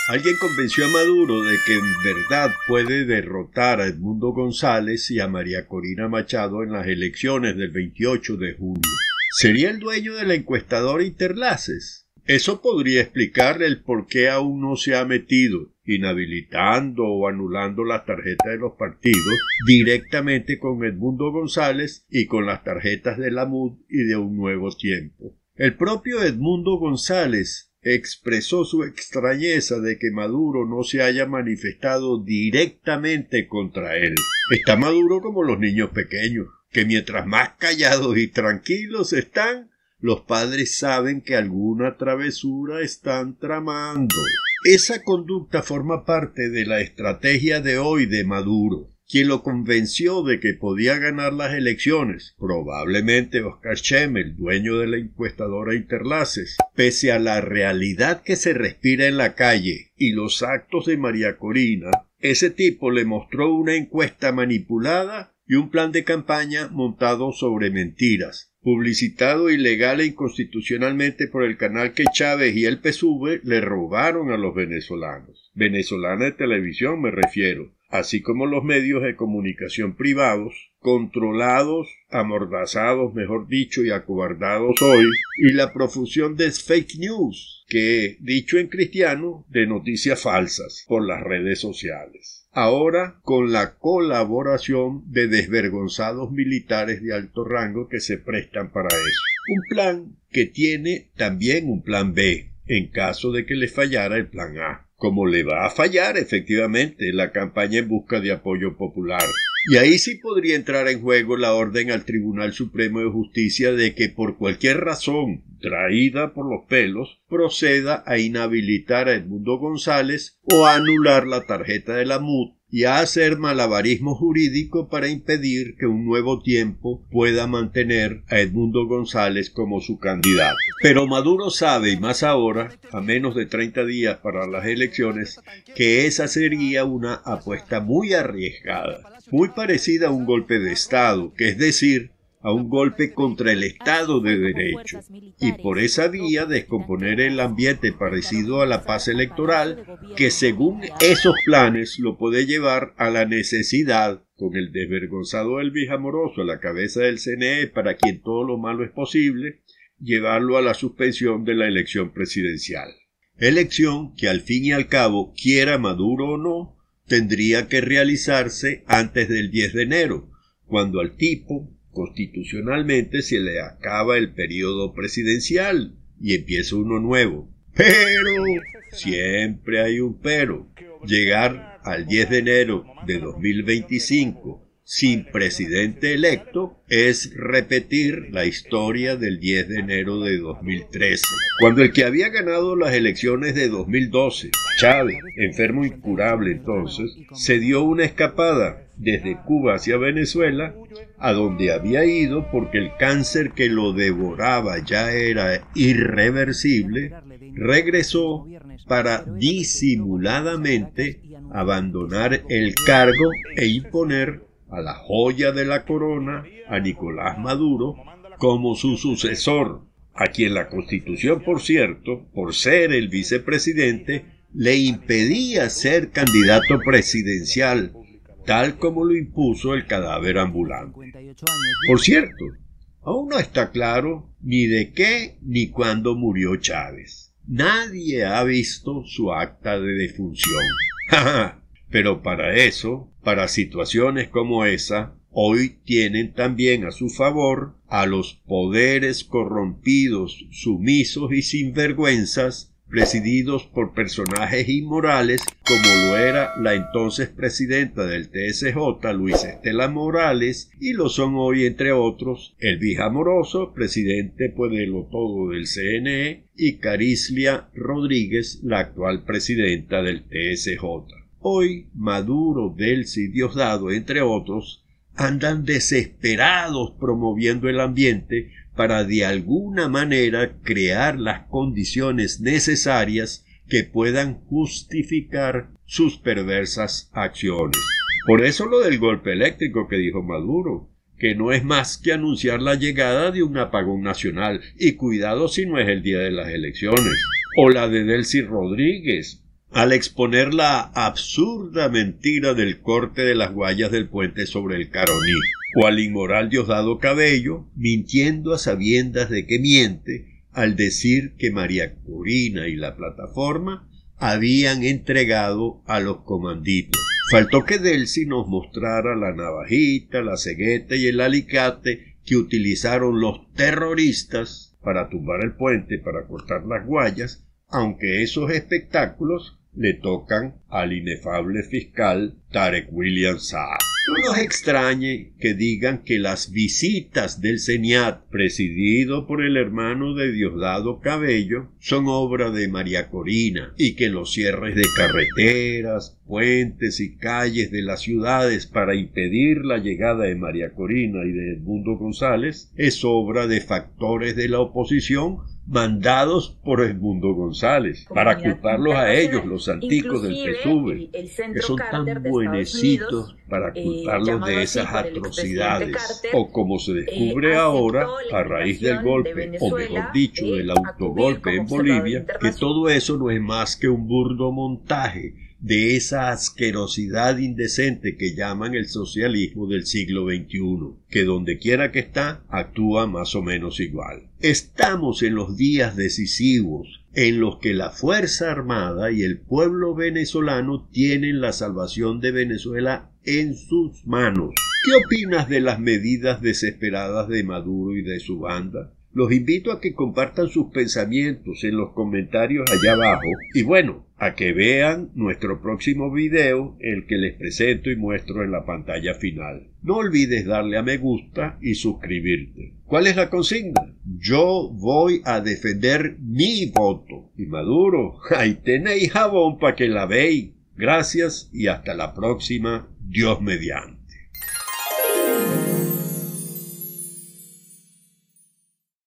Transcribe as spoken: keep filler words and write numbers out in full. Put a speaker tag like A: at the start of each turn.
A: Alguien convenció a Maduro de que en verdad puede derrotar a Edmundo González y a María Corina Machado en las elecciones del veintiocho de junio. ¿Sería el dueño de la encuestadora Interlaces? Eso podría explicarle el por qué aún no se ha metido, inhabilitando o anulando las tarjetas de los partidos, directamente con Edmundo González y con las tarjetas de la M U D y de Un Nuevo Tiempo. El propio Edmundo González expresó su extrañeza de que Maduro no se haya manifestado directamente contra él. Está Maduro como los niños pequeños, que mientras más callados y tranquilos están, los padres saben que alguna travesura están tramando. Esa conducta forma parte de la estrategia de hoy de Maduro, quien lo convenció de que podía ganar las elecciones, probablemente Oscar Schemmel, dueño de la encuestadora Interlaces. Pese a la realidad que se respira en la calle y los actos de María Corina, ese tipo le mostró una encuesta manipulada y un plan de campaña montado sobre mentiras, publicitado ilegal e inconstitucionalmente por el canal que Chávez y el P S U V le robaron a los venezolanos. Venezolana de televisión me refiero, así como los medios de comunicación privados, controlados, amordazados, mejor dicho, y acobardados hoy, y la profusión de fake news, que, dicho en cristiano, de noticias falsas por las redes sociales. Ahora con la colaboración de desvergonzados militares de alto rango que se prestan para eso. Un plan que tiene también un plan B, en caso de que le fallara el plan A. Como le va a fallar efectivamente la campaña en busca de apoyo popular. Y ahí sí podría entrar en juego la orden al Tribunal Supremo de Justicia de que por cualquier razón, traída por los pelos, proceda a inhabilitar a Edmundo González o a anular la tarjeta de la M U D y a hacer malabarismo jurídico para impedir que Un Nuevo Tiempo pueda mantener a Edmundo González como su candidato. Pero Maduro sabe, y más ahora, a menos de treinta días para las elecciones, que esa sería una apuesta muy arriesgada, muy parecida a un golpe de Estado, que es decir, a un golpe contra el Estado de Derecho, y por esa vía descomponer el ambiente parecido a la paz electoral, que según esos planes lo puede llevar a la necesidad, con el desvergonzado Elvis Amoroso a la cabeza del C N E, para quien todo lo malo es posible, llevarlo a la suspensión de la elección presidencial. Elección que al fin y al cabo, quiera Maduro o no, tendría que realizarse antes del diez de enero, cuando al tipo constitucionalmente se le acaba el periodo presidencial y empieza uno nuevo. Pero, siempre hay un pero, llegar al diez de enero de dos mil veinticinco sin presidente electo es repetir la historia del diez de enero de dos mil trece, cuando el que había ganado las elecciones de dos mil doce, Chávez, enfermo incurable entonces, se dio una escapada desde Cuba hacia Venezuela, a donde había ido porque el cáncer que lo devoraba ya era irreversible, regresó para disimuladamente abandonar el cargo e imponer a la joya de la corona, a Nicolás Maduro, como su sucesor, a quien la Constitución, por cierto, por ser el vicepresidente, le impedía ser candidato presidencial, tal como lo impuso el cadáver ambulante. Por cierto, aún no está claro ni de qué ni cuándo murió Chávez. Nadie ha visto su acta de defunción. Pero para eso, para situaciones como esa, hoy tienen también a su favor a los poderes corrompidos, sumisos y sinvergüenzas, presididos por personajes inmorales como lo era la entonces presidenta del T S J, Luis Estela Morales, y lo son hoy, entre otros, Elvis Amoroso, presidente pues de lo todo del C N E, y Carislia Rodríguez, la actual presidenta del T S J. Hoy Maduro, Delcy y Diosdado, entre otros, andan desesperados promoviendo el ambiente para de alguna manera crear las condiciones necesarias que puedan justificar sus perversas acciones. Por eso lo del golpe eléctrico que dijo Maduro, que no es más que anunciar la llegada de un apagón nacional, y cuidado si no es el día de las elecciones, o la de Delcy Rodríguez, al exponer la absurda mentira del corte de las guayas del puente sobre el Caroní, o al inmoral Diosdado Cabello, mintiendo a sabiendas de que miente, al decir que María Corina y la plataforma habían entregado a los comanditos. Faltó que Delcy nos mostrara la navajita, la cegueta y el alicate que utilizaron los terroristas para tumbar el puente, para cortar las guayas, aunque esos espectáculos le tocan al inefable fiscal Tarek William Saab. No nos extrañe que digan que las visitas del CENIAT, presidido por el hermano de Diosdado Cabello, son obra de María Corina, y que los cierres de carreteras, puentes y calles de las ciudades para impedir la llegada de María Corina y de Edmundo González es obra de factores de la oposición mandados por Edmundo González, para culparlos a ellos, los anticos del P S U V, que son tan buenecitos para culparlos de esas atrocidades, o como se descubre ahora, a raíz del golpe, o mejor dicho, del autogolpe en Bolivia, que todo eso no es más que un burdo montaje de esa asquerosidad indecente que llaman el socialismo del siglo veintiuno, que donde quiera que está, actúa más o menos igual. Estamos en los días decisivos en los que la Fuerza Armada y el pueblo venezolano tienen la salvación de Venezuela en sus manos. ¿Qué opinas de las medidas desesperadas de Maduro y de su banda? Los invito a que compartan sus pensamientos en los comentarios allá abajo y bueno, a que vean nuestro próximo video, el que les presento y muestro en la pantalla final. No olvides darle a me gusta y suscribirte. ¿Cuál es la consigna? Yo voy a defender mi voto. Y Maduro, ahí tenéis jabón para que la veáis. Gracias y hasta la próxima, Dios mediante.